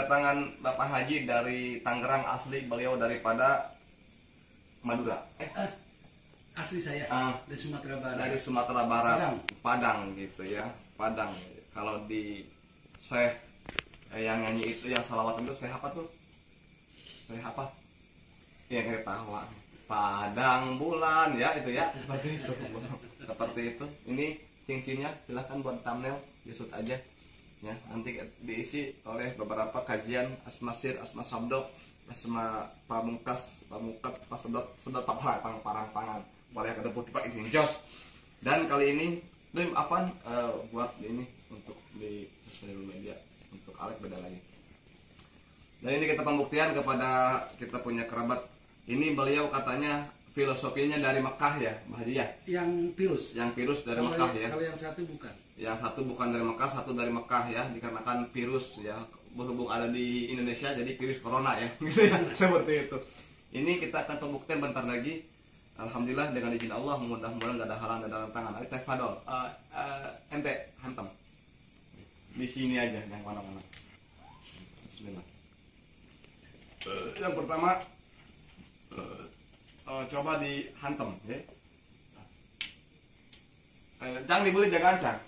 kedatangan Bapak Haji dari Tangerang, asli beliau daripada Madura. Asli saya dari Sumatera Barat. Dari Sumatera Barat, Padang gitu ya, Padang. Kalau di Syekh yang nyanyi itu, yang salawat itu Syekh apa tuh? Syekh apa? Yang ketawa. Padang bulan ya itu ya, seperti itu. Seperti itu. Ini cincinnya silahkan buat thumbnail, disut aja. Ya, nanti diisi oleh beberapa kajian asma sir, asma sabdo, asma pamungkas, pasedot, sedot parang pangan. Boleh kata putih pak ini jos. Dan kali ini Lim Afan buat ini untuk di sosial media untuk Alek beda lagi. Dan ini kita pembuktian kepada kita punya kerabat. Ini beliau katanya filosofinya dari Mekah ya, Mbah Haji ya. Yang virus dari Mekah ya. Kalau yang satu bukan. Yang satu bukan dari Mekah, satu dari Mekah ya, dikarenakan virus ya, berhubung ada di Indonesia jadi virus corona ya, gitu ya, seperti itu. Ini kita akan pembuktian bentar lagi. Alhamdulillah dengan izin Allah, mudah-mudahan gak ada halangan dalam tangan. Ayo Teh Fadol, ente hantam di sini aja, yang mana-mana. Bismillah. Yang pertama, coba dihantam ya. Jangan dibeli, jangan ancang.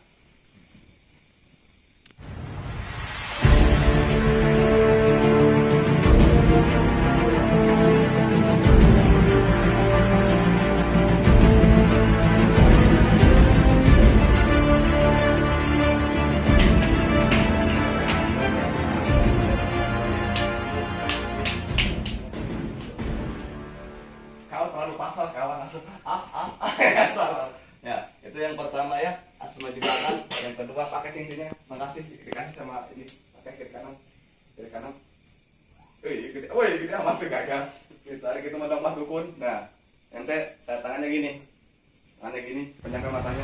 Kau terlalu pasal kawan langsung salah. Ya, itu yang pertama ya, asma jembatan. Yang kedua pakai cincinnya, makasih dikasih sama ini, pakai kiri kanan. Wih, gede amat sih gagal. Kita mau dukun. Nah, ente tangannya gini, penyangga matanya.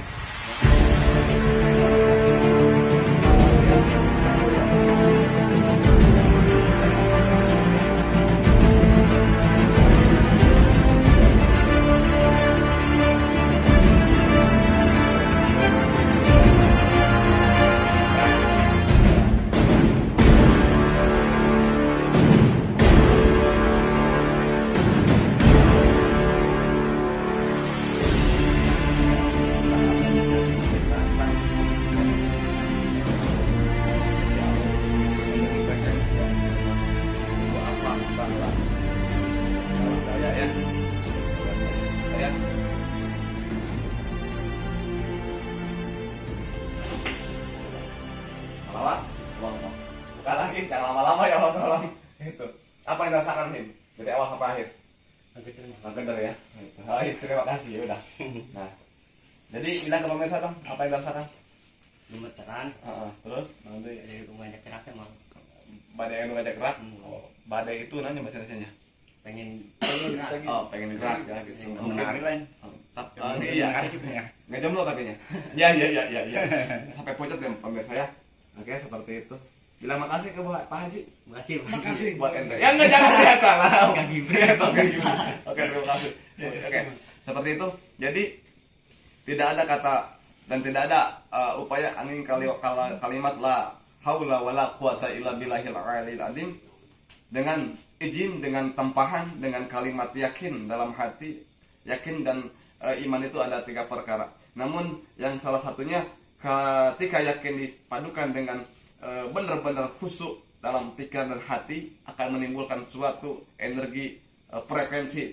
Bukan lagi, jangan lama-lama ya Allah tolong. Itu. Apa yang dirasakan Him? Dari awal sampai akhir? Mageder ya. Terima kasih ya udah. Nah, jadi bilang ke pemirsa dong, apa yang dirasakan? Gemeteran. Terus? Nanti ada ngajak gerak emang. Badai yang ngajak gerak? Badai itu nanya bahasa Indonesia-nya? Pengen pengen gerak ya gitu. Menari lain. Iya, gitu ya. Nggak jomblo tapi nya. Iya. Sampai pucat ya pemirsa ya. Oke, seperti itu. Bilang makasih ke Pak Haji. Makasih Buat ente. Ya enggak, jangan biasa lah. Kak Gibran. Oke, terima kasih. Oke. Seperti itu. Jadi tidak ada kata dan tidak ada upaya angin kalimat la haula wala quwata illa billahil aliyil azim dengan izin, dengan tempahan, dengan kalimat yakin dalam hati. Yakin dan iman itu ada 3 perkara. Namun yang salah satunya ketika yakin dipadukan dengan benar-benar khusyuk dalam pikiran dan hati akan menimbulkan suatu energi frekuensi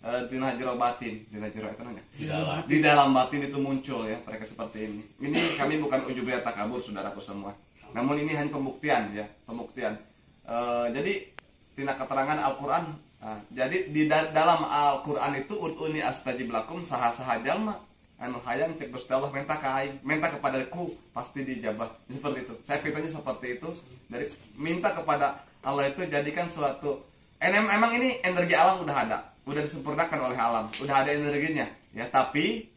di dalam batin itu muncul ya mereka seperti ini. Ini kami bukan ujubiyah takabur saudaraku semua. Namun ini hanya pembuktian ya, pembuktian. Jadi tina keterangan Al-Qur'an. Jadi di dalam Al-Qur'an itu ud'uni astajib lakum, saha-saha jalma anu hayang cek Gusti Allah minta kepadaku pasti dijabah. Seperti itu. Saya pitanya seperti itu. Dari minta kepada Allah itu jadikan suatu emang ini energi alam udah ada, udah disempurnakan oleh alam, udah ada energinya ya. Tapi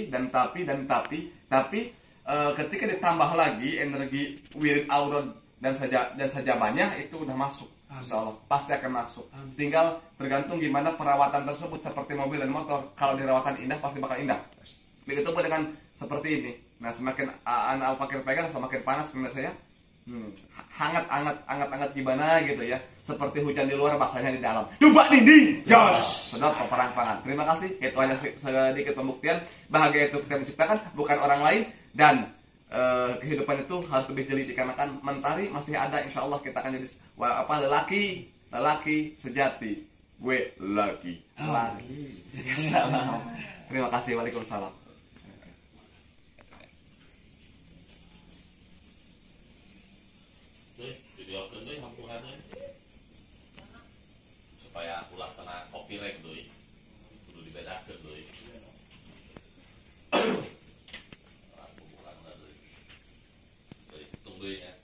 ketika ditambah lagi energi wirid aurod dan sajabahnya itu udah masuk. Insya Allah pasti akan masuk. Tinggal tergantung gimana perawatan tersebut. Seperti mobil dan motor, kalau dirawatan indah pasti bakal indah. Begitu pun dengan seperti ini. Nah, semakin anak Al-Fakir pegang semakin panas menurut saya. hangat gimana gitu ya, seperti hujan di luar basahnya di dalam, dubak dinding jos sedot perang-pangan. Terima kasih, itu hanya sedikit pembuktian bahagia itu kita menciptakan, bukan orang lain. Dan kehidupan itu harus lebih jeli dikarenakan mentari masih ada. Insya Allah kita akan jadi lelaki sejati. Gue lagi. Salam. Terima kasih. Waalaikumsalam. Videokeun deui hampungan deui. Supaya ulah kena copyright deui. Kudu dibedakeun deui. Aku bukan deui. Deui hitung deui nya.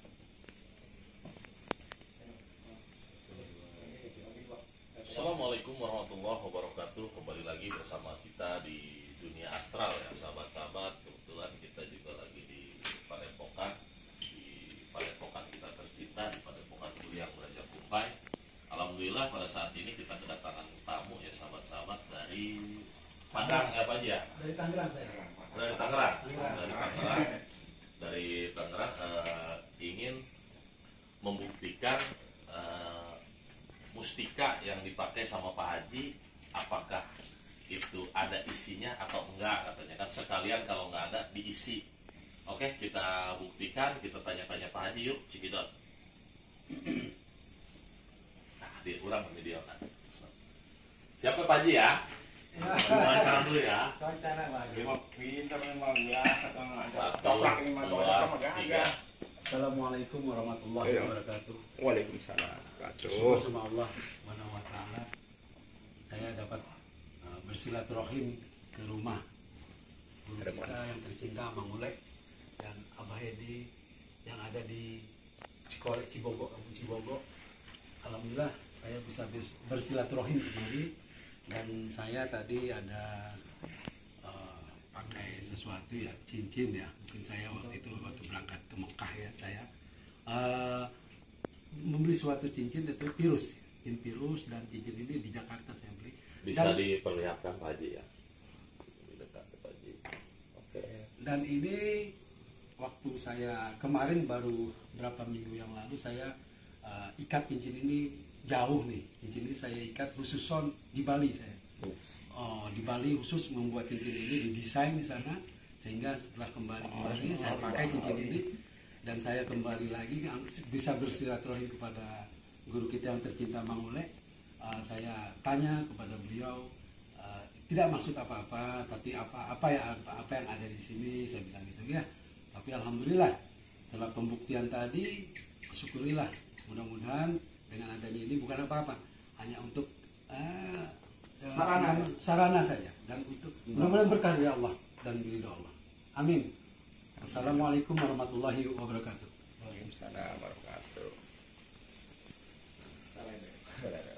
Assalamualaikum warahmatullahi wabarakatuh. Kembali lagi bersama kita di dunia astral ya sahabat-sahabat. Kebetulan kita juga lagi di Padepokan. Padepokan kita tercinta, di Padepokan Kuliah Raja Kumpai. Alhamdulillah pada saat ini kita kedatangan tamu ya sahabat-sahabat dari Padang ya Pak Haji ya? Dari Tangerang saya. Dari Tangerang. Dari Tangerang ingin membuktikan mustika yang dipakai sama Pak Haji, apakah itu ada isinya atau enggak, katanya kan sekalian kalau nggak ada diisi. Oke, kita buktikan, kita tanya-tanya Pak Haji yuk, Cikidot. Nah, dia kurang video kan. Siapa Pak Haji ya? Wawancara dulu ya. Pintar memang biasa Satu, dua, tiga. Assalamualaikum warahmatullahi wabarakatuh. Waalaikumsalam. Syukur sama Allah Subhanahu wa taala. Saya dapat bersilaturahim ke rumah guru kita yang tercinta Mang Ulek dan Abah Hedi yang ada di Cikorek, Cibogo, Kampung Cibogo. Alhamdulillah saya bisa bersilaturahim kembali, dan saya tadi ada pakai sesuatu ya, cincin ya. Mungkin saya waktu berangkat ke Mekah ya, saya membeli suatu cincin itu virus dan cincin ini di Jakarta saya beli. Bisa diperlihatkan Pak Haji ya. Dekat Pak Haji. Oke. Dan ini waktu saya kemarin baru berapa minggu yang lalu saya ikat cincin ini jauh nih. Cincin ini saya ikat khusus di Bali saya. Di Bali khusus membuat cincin ini, didesain di sana, sehingga setelah kembali ke Bali saya pakai cincin ini dan saya kembali lagi bisa bersilaturahim kepada guru kita yang tercinta Mang Ulek. Saya tanya kepada beliau, tidak maksud apa-apa, tapi apa yang ada di sini, saya bilang gitu ya. Tapi alhamdulillah setelah pembuktian tadi, syukurilah, mudah-mudahan dengan adanya ini bukan apa-apa, hanya untuk sarana saja, dan untuk mudah-mudahan berkah dari Allah dan ridho Allah. Amin. Assalamualaikum warahmatullahi wabarakatuh. Waalaikumsalam warahmatullahi wabarakatuh.